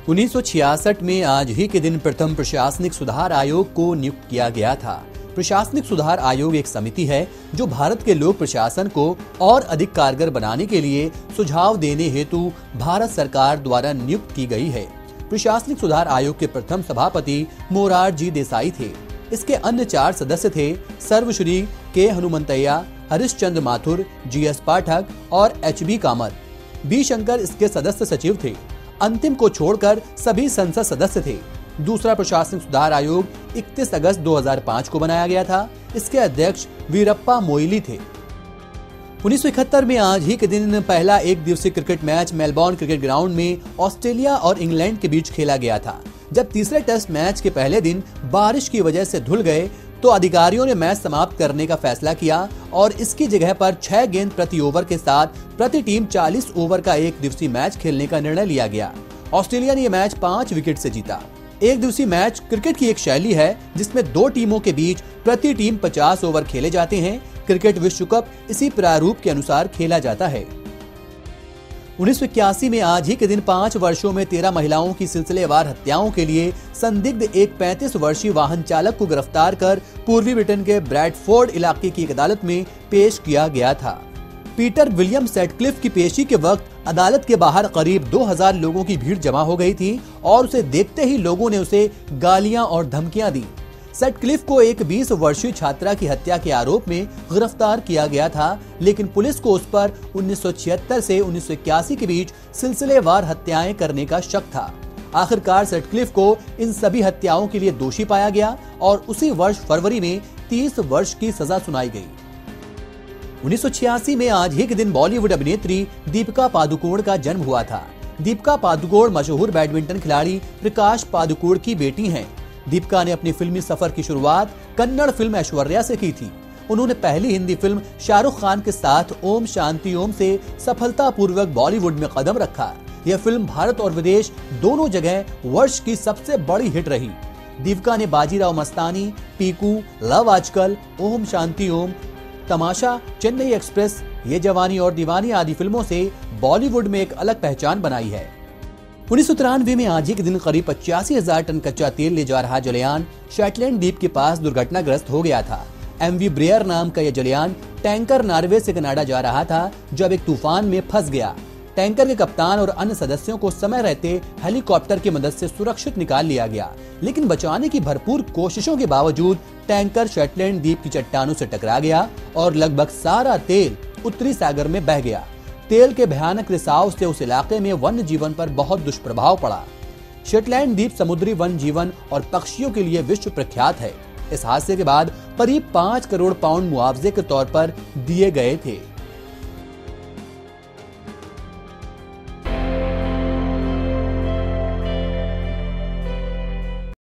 1966 में आज ही के दिन प्रथम प्रशासनिक सुधार आयोग को नियुक्त किया गया था। प्रशासनिक सुधार आयोग एक समिति है जो भारत के लोक प्रशासन को और अधिक कारगर बनाने के लिए सुझाव देने हेतु भारत सरकार द्वारा नियुक्त की गई है। प्रशासनिक सुधार आयोग के प्रथम सभापति मोरारजी देसाई थे। इसके अन्य 4 सदस्य थे सर्वश्री के हनुमंतैया, हरिश्चंद्र माथुर, GS पाठक और HB कामत। बी शंकर इसके सदस्य सचिव थे। अंतिम को छोड़कर सभी संसद सदस्य थे। दूसरा प्रशासनिक सुधार आयोग 31 अगस्त 2005 को बनाया गया था। इसके अध्यक्ष वीरप्पा मोइली थे। 1971 में आज ही के दिन पहला एक दिवसीय cricket match Melbourne Cricket Ground में ऑस्ट्रेलिया और इंग्लैंड के बीच खेला गया था। जब तीसरे टेस्ट मैच के पहले दिन बारिश की वजह से धुल गए तो अधिकारियों ने मैच समाप्त करने का फैसला किया और इसकी जगह पर 6 गेंद प्रति ओवर के साथ प्रति टीम 40 ओवर का एक दिवसीय मैच खेलने का निर्णय लिया गया। ऑस्ट्रेलिया ने यह मैच 5 विकेट से जीता। एक दिवसीय मैच क्रिकेट की एक शैली है जिसमें 2 टीमों के बीच प्रति टीम 50 ओवर खेले जाते हैं। क्रिकेट विश्व कप इसी प्रारूप के अनुसार खेला जाता है। 1981 में आज ही के दिन 5 वर्षों में 13 महिलाओं की सिलसिलेवार हत्याओं के लिए संदिग्ध एक 35 वर्षीय वाहन चालक को गिरफ्तार कर पूर्वी ब्रिटेन के ब्रैडफोर्ड इलाके की एक अदालत में पेश किया गया था। पीटर विलियम सैटक्लिफ की पेशी के वक्त अदालत के बाहर करीब 2000 लोगों की भीड़ जमा हो गई थी और उसे देखते ही लोगों ने उसे गालियां और धमकियां दी। सैटक्लिफ को एक 20 वर्षीय छात्रा की हत्या के आरोप में गिरफ्तार किया गया था, लेकिन पुलिस को उस पर 1976 से 1981 के बीच सिलसिलेवार हत्याएं करने का शक था। आखिरकार सैटक्लिफ को इन सभी हत्याओं के लिए दोषी पाया गया और उसी वर्ष फरवरी में 30 वर्ष की सजा सुनाई गई। 1986 में आज ही के दिन बॉलीवुड अभिनेत्री दीपिका पादुकोण का जन्म हुआ था। दीपिका पादुकोण मशहूर बैडमिंटन खिलाड़ी प्रकाश पादुकोण की बेटी हैं। दीपिका ने अपनी फिल्मी सफर की शुरुआत कन्नड़ फिल्म ऐश्वर्या से की थी। उन्होंने पहली हिंदी फिल्म शाहरुख खान के साथ ओम शांति ओम से सफलतापूर्वक बॉलीवुड में कदम रखा। यह फिल्म भारत और विदेश दोनों जगह वर्ष की सबसे बड़ी हिट रही। दीपिका ने बाजीराव मस्तानी, पीकू, लव आजकल, ओम शांति ओम, तमाशा, चेन्नई एक्सप्रेस, ये जवानी और दीवानी आदि फिल्मों से बॉलीवुड में एक अलग पहचान बनाई है। 1993 में आज ही के दिन करीब 85,000 टन कच्चा तेल ले जा रहा जलयान शेटलैंड द्वीप के पास दुर्घटनाग्रस्त हो गया था। MV ब्रेयर नाम का यह जलयान टैंकर नॉर्वे से कनाडा जा रहा था जब एक तूफान में फंस गया। टैंकर के कप्तान और अन्य सदस्यों को समय रहते हेलीकॉप्टर की मदद से सुरक्षित निकाल लिया गया, लेकिन बचाने की भरपूर कोशिशों के बावजूद टैंकर शेटलैंड द्वीप की चट्टानों से टकरा गया और लगभग सारा तेल उत्तरी सागर में बह गया। तेल के भयानक रिसाव से उस इलाके में वन्य जीवन पर बहुत दुष्प्रभाव पड़ा। शेटलैंड द्वीप समुद्री वन्य जीवन और पक्षियों के लिए विश्व प्रख्यात है। इस हादसे के बाद करीब 5 करोड़ पाउंड मुआवजे के तौर पर दिए गए थे।